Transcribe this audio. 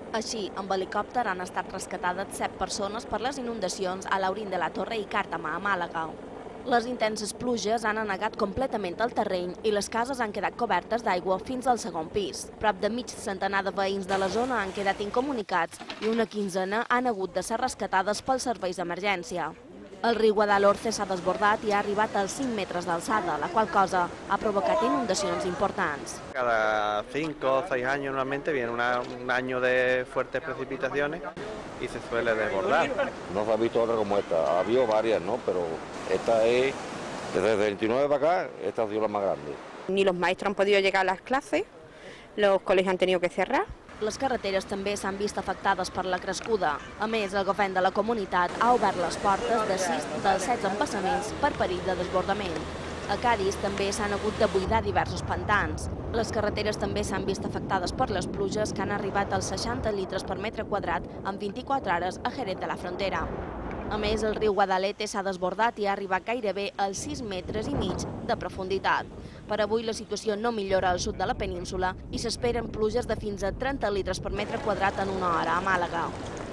Així, amb helicòpter han estat rescatades 7 persones per les inundacions a Laurín de la Torre i Càrtama, a Màlaga. Les intenses pluges han anegat completament el terreny i les cases han quedat cobertes d'aigua fins al segon pis. Prop de mig centenar de veïns de la zona han quedat incomunicats i una quinzena han hagut de ser rescatades pels serveis d'emergència. El riu Guadalhorce s'ha desbordat i ha arribat als 5 metres d'alçada, la qual cosa ha provocat inundacions importants. Cada 5 o 6 años normalmente viene un año de fuertes precipitaciones y se suele desbordar. No se ha visto otra como esta, ha habido varias, ¿no? Pero esta es, desde el 29 para acá, esta ha sido la más grande. Ni los maestros han podido llegar a las clases, los colegios han tenido que cerrar. Les carreteres també s'han vist afectades per la crescuda. A més, el govern de la comunitat ha obert les portes de 6 dels 16 embassaments per perill de desbordament. A Cádiz també s'han hagut de buidar diversos pantans. Les carreteres també s'han vist afectades per les pluges que han arribat als 60 litres per metre quadrat en 24 hores a Jerez de la Frontera. A més, el riu Guadalete s'ha desbordat i ha arribat gairebé als 6,5 metres de profunditat. Per avui la situació no millora al sud de la península i s'esperen pluges de fins a 30 litres per metre quadrat en una hora a Màlaga.